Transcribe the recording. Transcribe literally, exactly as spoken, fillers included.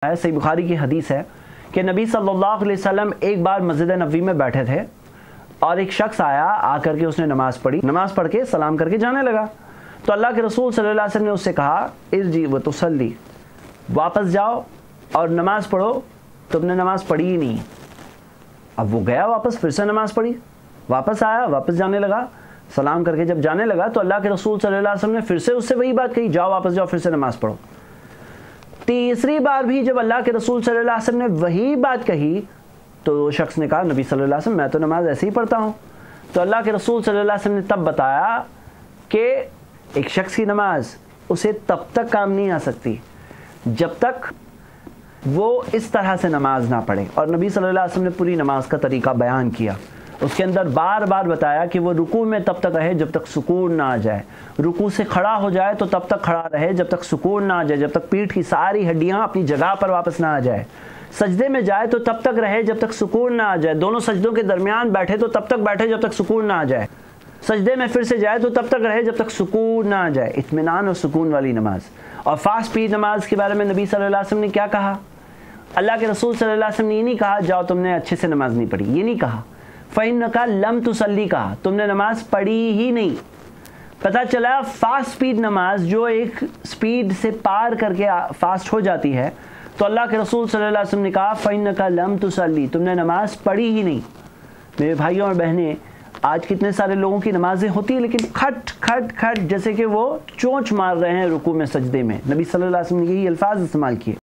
صحیح بخاری کی حدیث ہے کہ نبی صلی اللہ علیہ وسلم ایک بار مسجد نبوی میں بیٹھے تھے اور ایک شخص آیا، آ کر کے اس نے نماز پڑھی، نماز پڑھ کے سلام کر کے جانے لگا تو اللہ کے رسول صلی اللہ علیہ وسلم نے اس سے کہا ارجی و تصلی، واپس جاؤ اور نماز پڑھو، تم نے نماز پڑھی ہی نہیں۔ اب وہ گیا واپس، پھر سے نماز پڑھی، واپس آیا، واپس جانے لگا، سلام کر کے جب جانے لگا تو اللہ کے رسول صلی اللہ علیہ وسلم نے پھر سے اس سے وہی بات کہی، جاؤ واپس جاؤ، پھر سے نماز پڑھو۔ تیسری بار بھی جب اللہ کے رسول صلی اللہ علیہ وسلم نے وہی بات کہی تو وہ شخص نے کہا نبی صلی اللہ علیہ وسلم میں تو نماز ایسے ہی پڑھتا ہوں۔ تو اللہ کے رسول صلی اللہ علیہ وسلم نے تب بتایا کہ ایک شخص کی نماز اسے تب تک کام نہیں آ سکتی جب تک وہ اس طرح سے نماز نہ پڑھے، اور نبی صلی اللہ علیہ وسلم نے پوری نماز کا طریقہ بیان کیا۔ اس کے اندر بار بار بتایا کہ وہ رکوع میں تب تک رہے جب تک سکون نہ آ جائے، رکوع سے کھڑا ہو جائے تو تب تک کھڑا رہے جب تک سکون نہ آ جائے، جب تک پیٹھ کی ساری ہڈیاں اپنی جگہ پر واپس نہ آ جائے، سجدے میں جائے تو تب تک رہے جب تک سکون نہ آ جائے، دونوں سجدوں کے درمیان بیٹھے تو تب تک بیٹھے جب تک سکون نہ آ جائے، سجدے میں پھر سے جائے تو تب تک رہے جب تک سکون نہ آ جائے، اطمینان اور سکون والی نماز۔ اور فاسٹ سپیڈ نماز کے بارے میں نبی صلی اللہ علیہ وسلم نے کیا کہا؟ اللہ کے رسول صلی اللہ علیہ وسلم نے یہ نہیں کہا جاؤ تم نے اچھے سے نماز نہیں پڑھی، یہ نہیں کہا، فَإِنَّكَ لَمْ تُصَلِّ کہا، تم نے نماز پڑھی ہی نہیں۔ پتہ چلا فاسٹ سپیڈ نماز جو ایک سپیڈ سے پار کر کے فاسٹ ہو جاتی ہے، تو اللہ کے رسول صلی اللہ علیہ وسلم نے کہا فَإِنَّكَ لَمْ تُصَلِّ، تم نے نماز پڑھی ہی نہیں۔ میرے بھائیوں اور بہنیں، آج کتنے سارے لوگوں کی نمازیں ہوتی ہیں لیکن کھٹ کھٹ کھٹ جیسے کہ وہ چونچ مار رہے ہیں رکوع میں سجدے میں۔ نبی صلی اللہ علیہ وسلم نے یہی الفاظ استعمال کیے۔